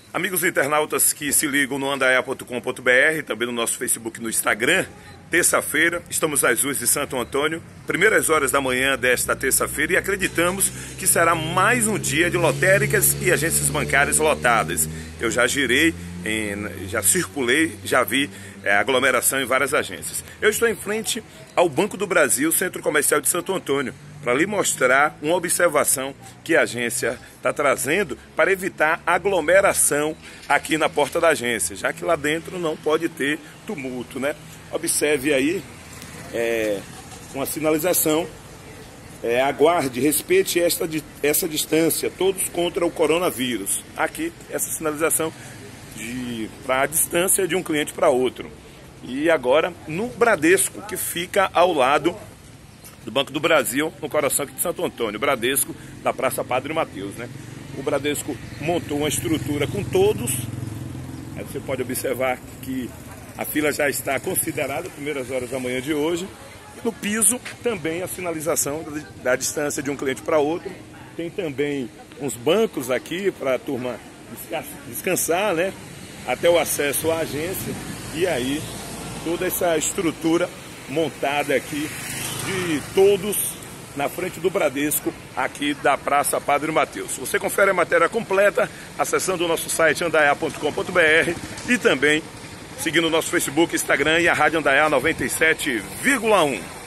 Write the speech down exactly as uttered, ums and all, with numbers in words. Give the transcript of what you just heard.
Amigos internautas que se ligam no andaiá ponto com ponto br, também no nosso Facebook e no Instagram, terça-feira, estamos nas ruas de Santo Antônio, primeiras horas da manhã desta terça-feira, e acreditamos que será mais um dia de lotéricas e agências bancárias lotadas. Eu já girei, em, já circulei, já vi é, aglomeração em várias agências. Eu estou em frente ao Banco do Brasil, Centro Comercial de Santo Antônio, para lhe mostrar uma observação que a agência está trazendo para evitar aglomeração aqui na porta da agência, já que lá dentro não pode ter tumulto, né? Observe aí é, uma sinalização, é, aguarde, respeite esta, essa distância, todos contra o coronavírus. Aqui, essa sinalização para a distância de um cliente para outro. E agora no Bradesco, que fica ao lado do Banco do Brasil, no coração aqui de Santo Antônio, Bradesco, da Praça Padre Mateus, né? O Bradesco montou uma estrutura com todos. Aí você pode observar que a fila já está considerada, primeiras horas da manhã de hoje. E no piso também a sinalização da distância de um cliente para outro. Tem também uns bancos aqui para a turma descansar, né? Até o acesso à agência. E aí toda essa estrutura montada aqui de todos na frente do Bradesco, aqui da Praça Padre Mateus. Você confere a matéria completa acessando o nosso site andaiá ponto com ponto br e também seguindo o nosso Facebook, Instagram e a Rádio Andaiá noventa e sete vírgula um.